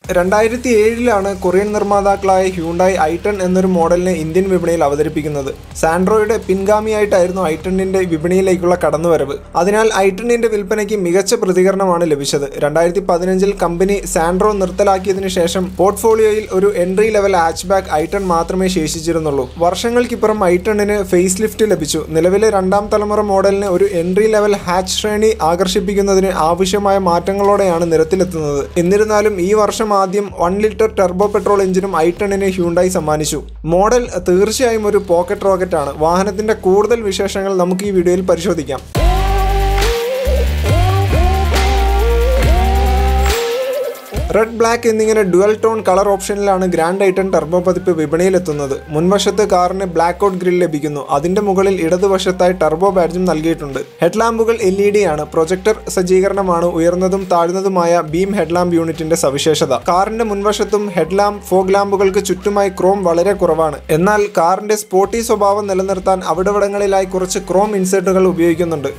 2007 Korean നിർമ്മാതാക്കളായ Hyundai i10 എന്നൊരു മോഡലിനെ Indian വിപണിയിൽ അവതരിപ്പിക്കുന്നത്. സാൻഡ്രോയുടെ പിൻഗാമിയായിട്ടായിരുന്നു i10ന്റെ വിപണിയിലേക്കുള്ള കടന്നുവരവ്. അതിനാൽ i10ന്റെ വിൽപ്പനയ്ക്ക് മികച്ച പ്രതികരണമാണ് ലഭിച്ചത്. 2015 കമ്പനി സാൻഡ്രോ നിർത്തലാക്കിയതിനു ശേഷം പോർട്ട്ഫോളിയോയിൽ ഒരു എൻട്രി ലെവൽ ഹാച്ച്ബാക്ക് i10 മാത്രമേ ശേഷിച്ചിരുന്നുള്ളൂ. വർഷങ്ങൾക്കിപ്പുറം i10ന് ഫേസ് ലിഫ്റ്റ് ലഭിച്ചു. നിലവിലെ രണ്ടാം തലമുറ മോഡലിന് ഒരു എൻട്രി ലെവൽ ഹാച്ച് ശ്രേണി ആകർഷിപ്പിക്കുന്നതിന് ആവശ്യമായ മാറ്റങ്ങളോടെയാണ് നിരത്തിലെത്തുന്നത്. എന്നിരുന്നാലും ഈ വർഷം ആദ്യം 1 ലിറ്റർ ടർബോ പെട്രോൾ എഞ്ചിനും i10ന് ഹ്യൂണ്ടായി സമ്മാനിച്ചു. മോഡൽ തീർച്ചയായും ഒരു പോക്കറ്റ് റോക്കറ്റാണ്. വാഹനത്തിന്റെ കൂടുതൽ വിശേഷങ്ങൾ നമുക്ക് ഈ വീഡിയോയിൽ പരിശോധിക്കാം. റെഡ്, ബ്ലാക്ക് എന്നിങ്ങനെ ഡുവൽ ടോൺ കളർ ഓപ്ഷനിലാണ് ഗ്രാൻഡ് i10 ടർബോ പതിപ്പ് വിപണിയിലെത്തുന്നത്. മുൻവശത്ത് കാറിന് ബ്ലാക്ക് ഔട്ട് ഗ്രിൽ ലഭിക്കുന്നു. അതിന്റെ മുകളിൽ ഇടതുവശത്തായി ടർബോ ബാഡ്ജും നൽകിയിട്ടുണ്ട്. ഹെഡ്ലാമ്പുകൾ LED ആണ്. പ്രൊജക്ടർ സജ്ജീകരണമാണ് ഉയർന്നതും താഴ്ന്നതുമായ ബീം ഹെഡ്ലാമ്പ് യൂണിറ്റിന്റെ സവിശേഷത. കാറിന്റെ മുൻവശത്തും ഹെഡ്ലാമ്പ്, ഫോഗ് ലാമ്പുകൾക്ക് ചുറ്റുമായി ക്രോം വളരെ കുറവാണ്. എന്നാൽ കാറിന്റെ സ്പോർട്ടി സ്വഭാവം നിലനിർത്താൻ അവിടവിടങ്ങളിലായി കുറച്ച് ക്രോം ഇൻസേർട്ടുകൾ ഉപയോഗിക്കുന്നുണ്ട്.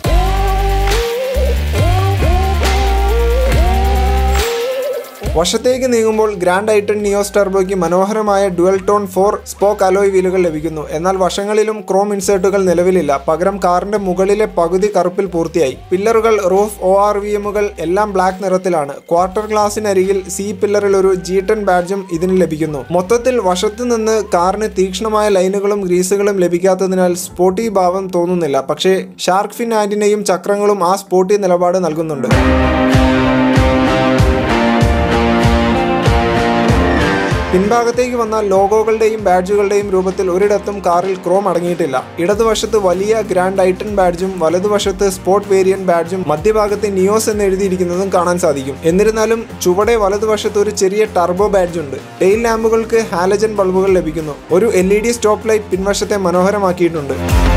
വശത്തേക്ക് നീങ്ങുമ്പോൾ ഗ്രാൻഡ് i10 നിയോസ് ടർബോയ്ക്ക് മനോഹരമായ ഡുവൽ ടോൺ 4 സ്പോക്ക് അലോയ് വീലുകൾ ലഭിക്കുന്നു. എന്നാൽ വശങ്ങളിലും ക്രോം ഇൻസേർട്ടുകൾ നിലവിലില്ല. പകരം കാറിന്റെ മുകളിലെ പകുതി കറുപ്പിൽ പൂർത്തിയായി. പില്ലറുകൾ, റൂഫ്, ORVMകൾ എല്ലാം ബ്ലാക്ക് നിറത്തിലാണ്. ക്വാർട്ടർ ഗ്ലാസിനരികിൽ C പില്ലറിൽ ഒരു G10 ബാഡ്ജും ഇതിന് ലഭിക്കുന്നു. മൊത്തത്തിൽ വശത്തു നിന്ന് കാറിന് തീക്ഷ്ണമായ ലൈനുകളും ഗ്രീസുകളും ലഭിക്കാത്തതിനാൽ സ്പോർട്ടി ഭാവം തോന്നുന്നില്ല. പക്ഷേ ഷാർക്ക് ഫിൻ ആന്റിനയും ചക്രങ്ങളും ആ സ്പോർട്ടി നിലപാട് നൽകുന്നുണ്ട്. പിൻഭാഗത്തേക്ക് വന്നാൽ ലോഗോകളുടെയും ബാഡ്ജുകളുടെയും രൂപത്തിൽ ഒരിടത്തും കാറിൽ ക്രോം അടങ്ങിയിട്ടില്ല. ഇടതുവശത്ത് വലിയ ഗ്രാൻഡ് i10 ബാഡ്ജും വലതുവശത്ത് സ്പോർട്ട് വേരിയന്റ് ബാഡ്ജും മധ്യഭാഗത്ത് നിയോസ് എന്ന് എഴുതിയിരിക്കുന്നതും കാണാൻ സാധിക്കും. എന്നിരുന്നാലും ചുവടെ വലതുവശത്ത് ഒരു ചെറിയ ടർബോ ബാഡ്ജ് ഉണ്ട്. ടെയിൽ ലാമ്പുകൾക്ക് ഹാലജൻ ബൾബുകൾ ലഭിക്കുന്നു. ഒരു LED സ്റ്റോപ്പ് ലൈറ്റ് പിൻവശത്തെ മനോഹരമാക്കിയിട്ടുണ്ട്.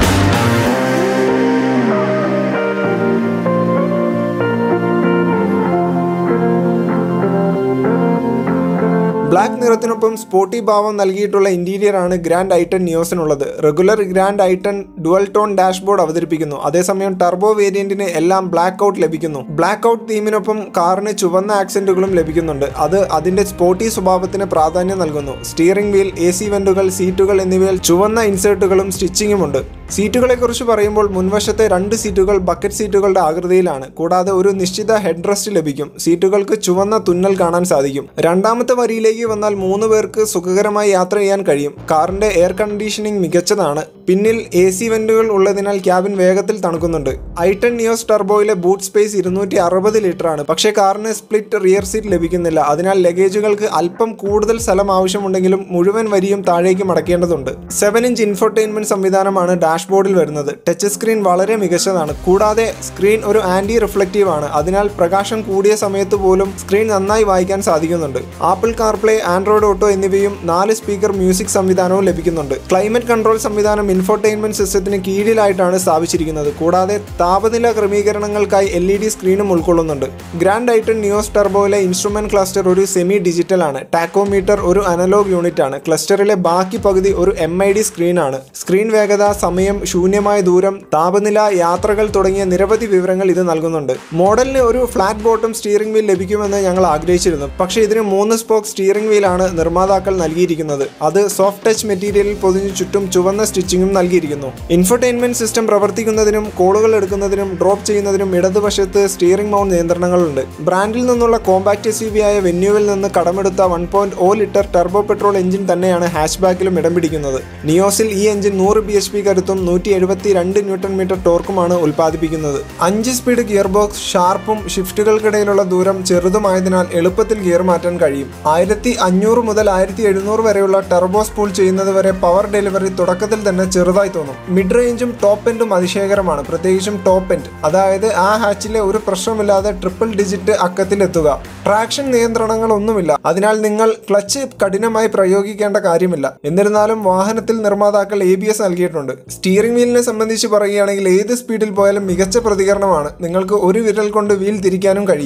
ബ്ലാക്ക് നിറത്തിനൊപ്പം സ്പോർട്ടി ഭാവം നൽകിയിട്ടുള്ള ഇന്റീരിയറാണ് ഗ്രാൻഡ് i10 നിയോസിനുള്ളത്. Regular grand i10 dual tone dashboard അവതരിപ്പിക്കുന്നു. അതേസമയം ടർബോ വേരിയന്റിന് എല്ലാം ബ്ലാക്ക് ഔട്ട് ലഭിക്കുന്നു. ബ്ലാക്ക് ഔട്ട് തീമിനൊപ്പം കാറിന് ചുവന്ന ആക്സെന്റുകളും ലഭിക്കുന്നുണ്ട്. അത് അതിന്റെ സ്പോർട്ടി സ്വഭാവത്തിന് പ്രാധാന്യം നൽകുന്നു. സ്റ്റിയറിംഗ് വീൽ, AC വെന്റുകൾ, സീറ്റുകൾ എന്നിവയിൽ ചുവന്ന ഇൻസേർട്ടുകളും സ്റ്റിച്ചിങ്ങുമുണ്ട്. സീറ്റുകളെ കുറിച്ച് പറയുമ്പോൾ മുൻവശത്തെ 2 സീറ്റുകൾ ബക്കറ്റ് സീറ്റുകളുടെ ആകൃതിയിലാണ്. കൂടാതെ ഒരു നിശ്ചിത ഹെഡ് റെസ്റ്റ് ലഭിക്കും. സീറ്റുകൾക്ക് ചുവന്ന തുന്നൽ കാണാൻ സാധിക്കും. രണ്ടാമത്തെ വരിയിലേക്ക് വന്നാൽ 3 പേർക്ക് സുഖകരമായി യാത്ര ചെയ്യാൻ കഴിയും. കാറിന്റെ എയർ കണ്ടീഷനിങ് മികച്ചതാണ്. പിന്നിൽ AC വെന്റുകൾ ഉള്ളതിനാൽ ക്യാബിൻ വേഗത്തിൽ തണുക്കുന്നുണ്ട്. i10 നിയോസ് ടർബോയിലെ ബൂട്ട് സ്പേസ് 260 ലിറ്റർ ആണ്. പക്ഷേ കാറിന് സ്പ്ലിറ്റ് റിയർ സീറ്റ് ലഭിക്കുന്നില്ല. അതിനാൽ ലഗേജുകൾക്ക് അല്പം കൂടുതൽ സ്ഥലം ആവശ്യമുണ്ടെങ്കിലും മുഴുവൻ വരിയും താഴേക്ക് മടക്കേണ്ടതുണ്ട്. 7-ഇഞ്ച് ഇൻഫോർടൈൻമെന്റ് സംവിധാനമാണ് ഡാഷ്ബോർഡിൽ വരുന്നത്. ടച്ച് സ്ക്രീൻ വളരെ മികച്ചതാണ്. കൂടാതെ സ്ക്രീൻ ഒരു ആന്റി റിഫ്ലക്റ്റീവ് ആണ്. അതിനാൽ പ്രകാശം കൂടിയ സമയത്ത് പോലും സ്ക്രീൻ നന്നായി വായിക്കാൻ സാധിക്കുന്നുണ്ട്. ആപ്പിൾ കാർപ്ലേ, ആൻഡ്രോയിഡ് ഓട്ടോ എന്നിവയും 4 സ്പീക്കർ മ്യൂസിക് സംവിധാനവും ലഭിക്കുന്നുണ്ട്. ക്ലൈമറ്റ് കൺട്രോൾ സംവിധാനം ഇൻഫോർടൈൻമെന്റ് സിസ്റ്റത്തിന് കീഴിലായിട്ടാണ് സ്ഥാപിച്ചിരിക്കുന്നത്. കൂടാതെ താപനില ക്രമീകരണങ്ങൾക്കായി LED സ്ക്രീനും ഉൾക്കൊള്ളുന്നുണ്ട്. ഗ്രാൻഡ് i10 നിയോസ് ടർബോയിലെ ഇൻസ്ട്രുമെന്റ് ക്ലസ്റ്റർ ഒരു സെമി ഡിജിറ്റൽ ആണ്. ടാക്കോമീറ്റർ ഒരു അനലോഗ് യൂണിറ്റ് ആണ്. ക്ലസ്റ്ററിലെ ബാക്കി പകുതി ഒരു MID സ്ക്രീൻ ആണ്. സ്ക്രീൻ വേഗത, സമയം, ശൂന്യമായ ദൂരം, താപനില, യാത്രകൾ തുടങ്ങിയ നിരവധി വിവരങ്ങൾ ഇത് നൽകുന്നുണ്ട്. മോഡലിന് ഒരു ഫ്ലാറ്റ് ബോട്ടം സ്റ്റിയറിംഗ് വീൽ ലഭിക്കുമെന്ന് ഞങ്ങൾ ആഗ്രഹിച്ചിരുന്നു. പക്ഷേ ഇതിന് 3 സ്പോക്ക് സ്റ്റിയറിംഗ് വീലാണ് നിർമ്മാതാക്കൾ നൽകിയിരിക്കുന്നത്. അത് സോഫ്റ്റ് ടച്ച് മെറ്റീരിയലിൽ പൊതിഞ്ഞു ചുറ്റും ചുവന്ന സ്റ്റിച്ചിങ്ങും നൽകിയിരിക്കുന്നു. ഇൻഫോർടൈൻമെന്റ് സിസ്റ്റം പ്രവർത്തിക്കുന്നതിനും കോളുകൾ എടുക്കുന്നതിനും ഡ്രോപ്പ് ചെയ്യുന്നതിനും ഇടതുവശത്ത് സ്റ്റിയറിംഗ് മൗണ്ട് നിയന്ത്രണങ്ങളുണ്ട്. ബ്രാൻഡിൽ നിന്നുള്ള കോമ്പാക്ട് SUV ആയ വെന്യൂവിൽ നിന്ന് കടമെടുത്ത 1.0 ലിറ്റർ ടർബോ പെട്രോൾ എഞ്ചിൻ തന്നെയാണ് ഹാച്ച്ബാക്കിലും ഇടം പിടിക്കുന്നത്. നിയോസിൽ ഈ എഞ്ചിൻ 100 bhp കരുത്തും 172 Nm ടോർക്കുമാണ് ഉൽപ്പാദിപ്പിക്കുന്നത്. 5 സ്പീഡ് ഗിയർ ബോക്സ്, ഷാർപ്പും ഷിഫ്റ്റുകൾക്കിടയിലുള്ള ദൂരം ചെറുതുമായതിനാൽ എളുപ്പത്തിൽ ഗിയർ മാറ്റാൻ കഴിയും. 1500 മുതൽ 1700 വരെയുള്ള ടർബോ സ്പൂൾ ചെയ്യുന്നത് വരെ പവർ ഡെലിവറി തുടക്കത്തിൽ തന്നെ ചെറുതായി തോന്നും. മിഡ് റേഞ്ചും ടോപ്പ് എൻഡും അതിശയകരമാണ്. പ്രത്യേകിച്ചും ടോപ്പ് എൻഡ്, അതായത് ആ ഹാച്ചിലെ ഒരു പ്രശ്നമില്ലാതെ ട്രിപ്പിൾ ഡിജിറ്റ് അക്കത്തിലെത്തുക. ട്രാക്ഷൻ നിയന്ത്രണങ്ങളൊന്നുമില്ല. അതിനാൽ നിങ്ങൾ ക്ലച്ച് കഠിനമായി പ്രയോഗിക്കേണ്ട കാര്യമില്ല. എന്നിരുന്നാലും വാഹനത്തിൽ നിർമ്മാതാക്കൾ ABS നൽകിയിട്ടുണ്ട്. സ്റ്റിയറിംഗ് വീലിനെ സംബന്ധിച്ച് പറയുകയാണെങ്കിൽ ഏത് സ്പീഡിൽ പോയാലും മികച്ച പ്രതികരണമാണ്. നിങ്ങൾക്ക് ഒരു വിരൽ കൊണ്ട് വീൽ തിരിക്കാനും കഴിയും.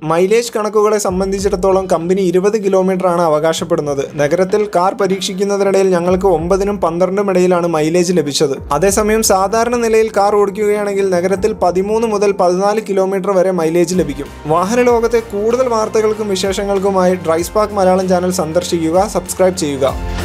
മൈലേജ് കണക്കുകളെ സംബന്ധിച്ചിടത്തോളം കമ്പനി 20 കിലോമീറ്ററാണ് അവകാശപ്പെടുന്നത്. നഗരത്തിൽ കാർ പരീക്ഷിക്കുന്നതിനിടയിൽ ഞങ്ങൾക്ക് 9-നും 12-നും ഇടയിലാണ് മൈലേജ് ലഭിച്ചത്. അതേസമയം സാധാരണ നിലയിൽ കാർ ഓടിക്കുകയാണെങ്കിൽ നഗരത്തിൽ 13 മുതൽ 14 കിലോമീറ്റർ വരെ മൈലേജ് ലഭിക്കും. വാഹന ലോകത്തെ കൂടുതൽ വാർത്തകൾക്കും വിശേഷങ്ങൾക്കുമായി DriveSpark മലയാളം ചാനൽ സന്ദർശിക്കുക, സബ്സ്ക്രൈബ് ചെയ്യുക.